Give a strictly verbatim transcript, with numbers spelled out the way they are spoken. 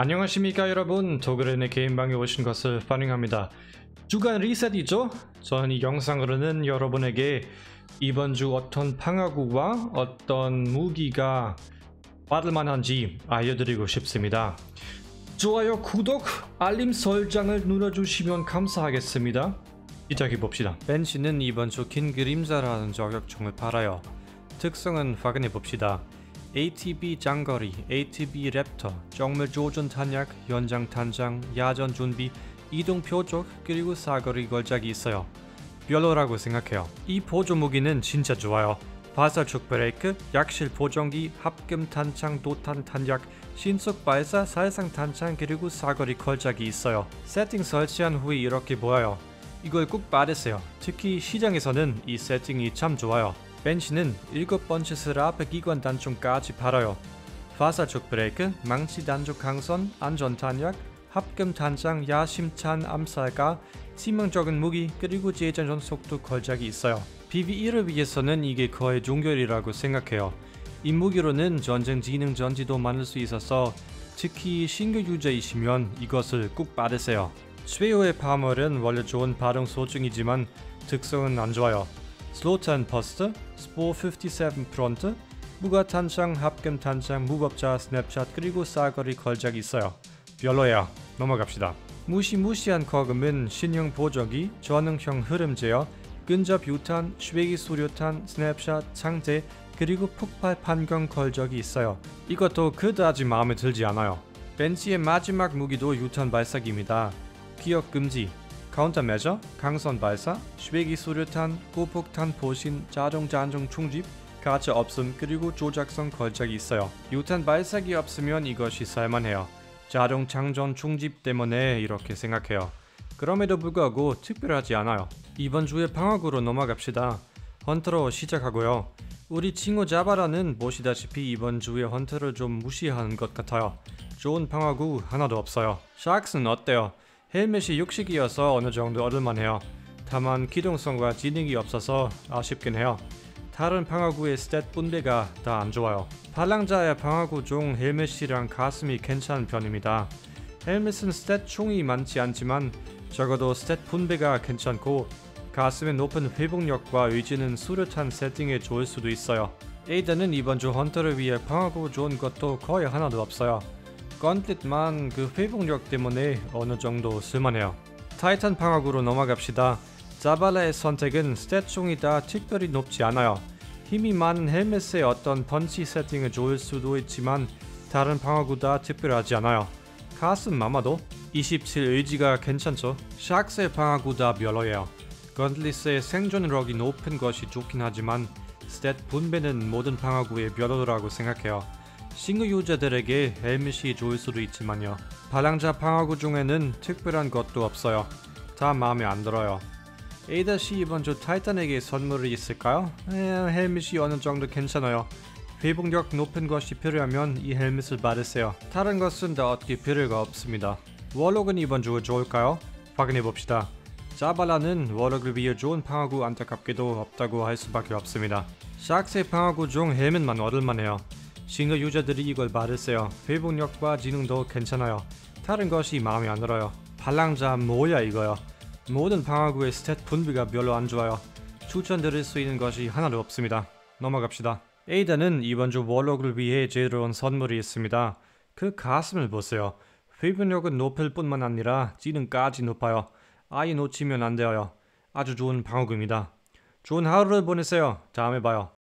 안녕하십니까 여러분, 도그랜의 개인방에 오신 것을 환영합니다. 주간 리셋이죠? 저는 이 영상으로는 여러분에게 이번 주 어떤 방어구와 어떤 무기가 받을만한지 알려드리고 싶습니다. 좋아요, 구독, 알림 설정을 눌러주시면 감사하겠습니다. 시작해봅시다. 벤시는 이번 주 긴 그림자라는 저격총을 팔아요. 특성은 확인해봅시다. 에이티비 장거리, 에이티비 랩터, 정밀 조준 탄약, 연장 탄장, 야전 준비, 이동 표적, 그리고 사거리 걸작이 있어요. 별로라고 생각해요. 이 보조 무기는 진짜 좋아요. 화살촉 브레이크, 약실 보정기, 합금 탄창, 도탄 탄약, 신속 발사, 살상 탄창, 그리고 사거리 걸작이 있어요. 세팅 설치한 후에 이렇게 보여요. 이걸 꼭 받으세요. 특히 시장에서는 이 세팅이 참 좋아요. 벤시는 일곱 번째 슬 앞에 기관 단총까지 팔아요. 화살촉 브레이크, 망치 단족 강선, 안전 탄약, 합금 탄창, 야심찬 암살가, 치명적인 무기, 그리고 재장전 속도 걸작이 있어요. 피브이를 위해서는 이게 거의 종결이라고 생각해요. 이 무기로는 전쟁 지능 전지도 만들 수 있어서 특히 신규 유저이시면 이것을 꼭 받으세요. 최후의 파멸은 원래 좋은 발동 소중이지만 특성은 안 좋아요. 슬로탄 버스트, 스포 오십칠 프론트, 무가 탄창, 합금 탄창, 무법자 스냅샷, 그리고 사거리 걸작이 있어요. 별로예요. 넘어갑시다. 무시무시한 거금은 신형 보정기, 전능형 흐름 제어, 근접 유탄, 쉐기 수류탄, 스냅샷, 창제, 그리고 폭발 판경 걸작이 있어요. 이것도 그다지 마음에 들지 않아요. 벤시의 마지막 무기도 유탄 발사기입니다. 기억 금지, 카운터 메저, 강선 발사, 쉐기 수류탄, 고폭탄 보신, 자동 잔종 충집, 가짜 없음, 그리고 조작성 걸작이 있어요. 유탄 발사기 없으면 이것이 살만해요. 자동 장전 충집 때문에 이렇게 생각해요. 그럼에도 불구하고 특별하지 않아요. 이번 주에 방어구로 넘어갑시다. 헌터로 시작하고요. 우리 친구 자바라는 보시다시피 이번 주에 헌터를 좀 무시하는 것 같아요. 좋은 방어구 하나도 없어요. 샥스는 어때요? 헬멧이 육식이어서 어느 정도 얻을만해요. 다만 기동성과 지능이 없어서 아쉽긴 해요. 다른 방어구의 스탯 분배가 다 안 좋아요. 발랑자의 방어구 중 헬멧이랑 가슴이 괜찮은 편입니다. 헬멧은 스탯 총이 많지 않지만 적어도 스탯 분배가 괜찮고 가슴의 높은 회복력과 의지는 수류탄 세팅에 좋을 수도 있어요. 에이다는 이번 주 헌터를 위해 방어구 좋은 것도 거의 하나도 없어요. 건틀릿만 그 회복력 때문에 어느 정도 쓸만해요. 타이탄 방어구로 넘어갑시다. 자발라의 선택은 스탯 총이 다 특별히 높지 않아요. 힘이 많은 헬멧의 어떤 펀치 세팅은 좋을 수도 있지만 다른 방어구 다 특별하지 않아요. 가슴 아마도 이십칠 의지가 괜찮죠. 샥스의 방어구 다 별로예요. 건틀릿의 생존력이 높은 것이 좋긴 하지만 스탯 분배는 모든 방어구의 별로라고 생각해요. 신규 유저들에게 헬멧이 좋을 수도 있지만요. 발랑자 방어구 중에는 특별한 것도 없어요. 다 마음에 안 들어요. 에이다씨 이번 주 타이탄에게 선물이 있을까요? 에, 헬멧이 어느 정도 괜찮아요. 회복력 높은 것이 필요하면 이 헬멧을 받으세요. 다른 것은 다 얻기 필요가 없습니다. 워록은 이번 주 좋을까요? 확인해봅시다. 자발라는 워록을 위해 좋은 방어구 안타깝게도 없다고 할 수밖에 없습니다. 샥스의 방어구 중 헬멧만 얻을만해요. 신규 유저들이 이걸 받으세요. 회복력과 지능도 괜찮아요. 다른 것이 마음에 안 들어요. 발랑자 뭐야 이거요. 모든 방어구의 스탯 분배가 별로 안 좋아요. 추천드릴 수 있는 것이 하나도 없습니다. 넘어갑시다. 에이다는 이번 주 워록을 위해 제대로 온 선물이 있습니다. 그 가슴을 보세요. 회복력은 높을 뿐만 아니라 지능까지 높아요. 아예 놓치면 안 돼요. 아주 좋은 방어구입니다. 좋은 하루를 보내세요. 다음에 봐요.